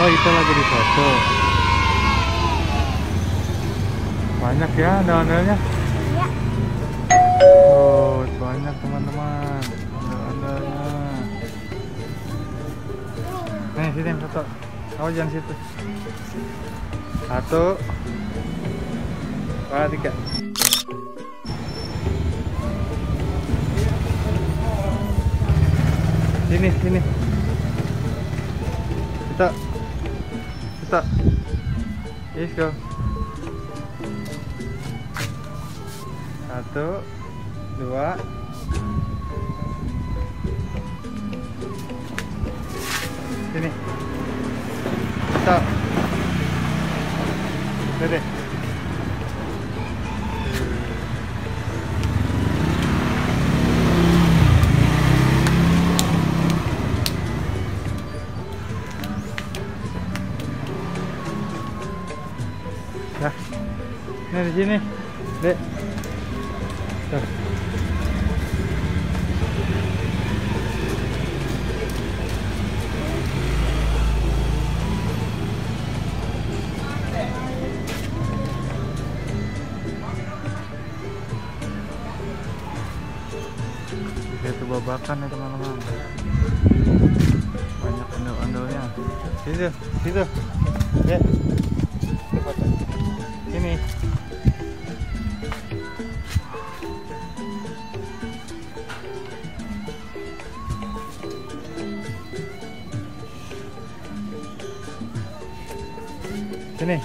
Oh, itu lagi di foto. Banyak ya ondel-ondelnya. Iya. Oh, banyak teman-teman. Ondel-ondelnya. Nih, sini foto. Oh, jangan situ. 1, 2, 3. Sini, sini. Kita. Let's go. 1, 2. Sini. Kita. Dede. Nah, ini di sini, Dek. Tuh. Itu babakan ya teman-teman. Banyak ondel-ondelnya. Situ, situ. Dek. Ini. Sini.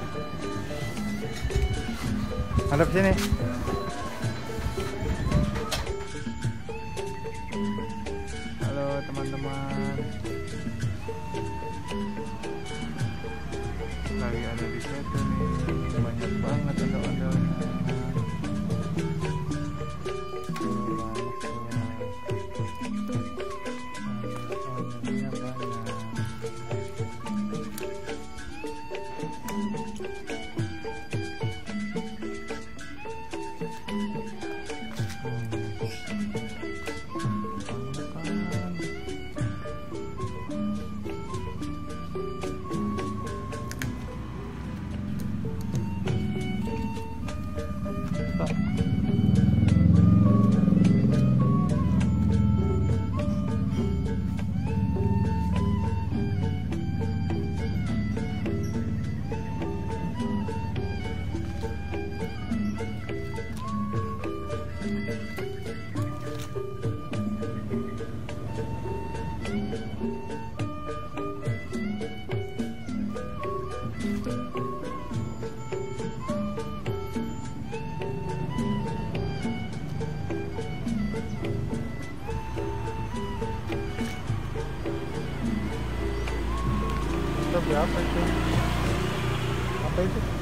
Hadap sini. Halo teman-teman. Lagi ada di situ nih. Banyak banget ondel-ondelnya. Ondel-ondelnya banyak. Tapi apa itu? Apa itu?